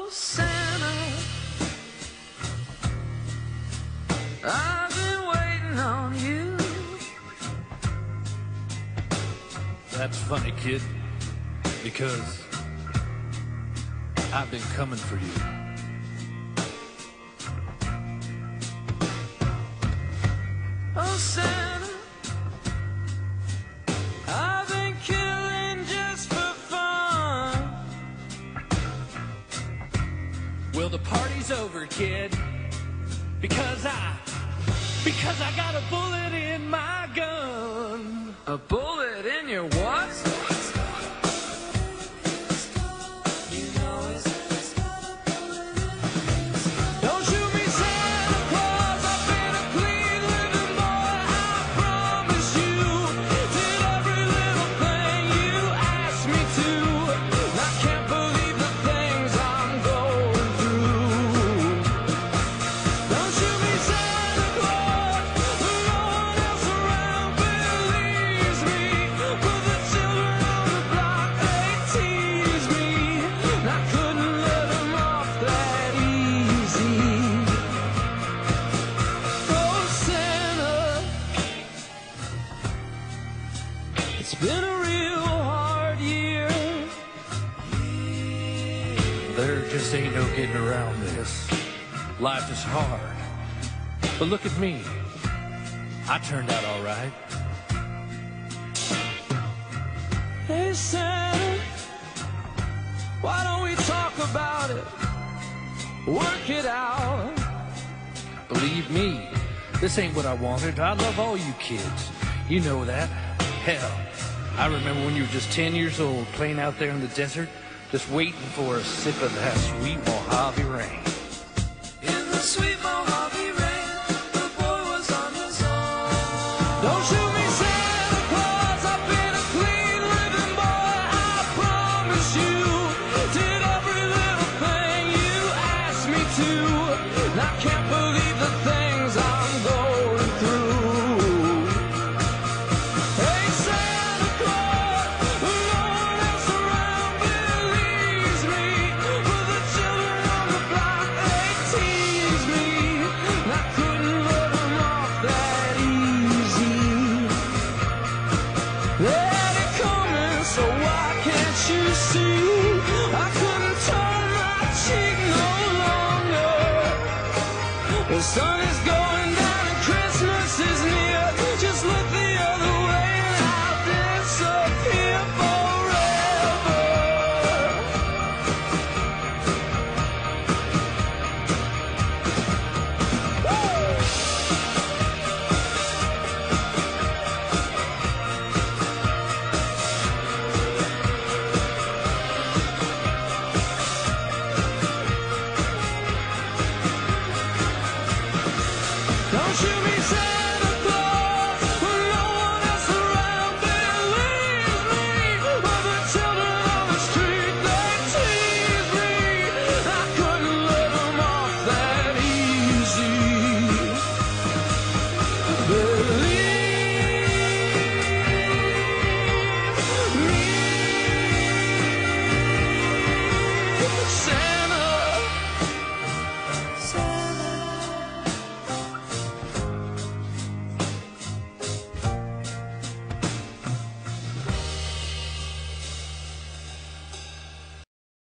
Oh, Santa, I've been waiting on you. That's funny, kid, because I've been coming for you. Oh, Santa, I've been killing just for fun. Well, the party's over, kid, because I got a bullet in my gun. A bullet in your what? Don't shoot me, Santa Claus, I've been a clean living boy, I promise you. Did every little thing you asked me to. And I can't believe the things I'm going through. Don't shoot me, Santa Claus, no one else around believes me. But the children on the block, they tease me. And I couldn't let them off that easy. Oh, Santa, it's been a real hard year. There just ain't no getting around this. Life is hard. But look at me. I turned out all right. Hey, Santa, why don't we talk about it? Work it out. Believe me, this ain't what I wanted. I love all you kids. You know that. Hell, I remember when you were just 10 years old, playing out there in the desert, just waiting for a sip of that sweet Mojave rain. In the sweet Mojave rain, the boy was on his own. Don't shoot me, Santa Claus, I've been a clean living boy, I promise you. Did every little thing you asked me to. And I can't believe the things I'm going through. Hey, Santa Claus, no one else around believes me. But the children on the block, they tease me. And I couldn't let them off that easy. They're coming, so why can't you see? I couldn't turn my cheek no longer. Well, son,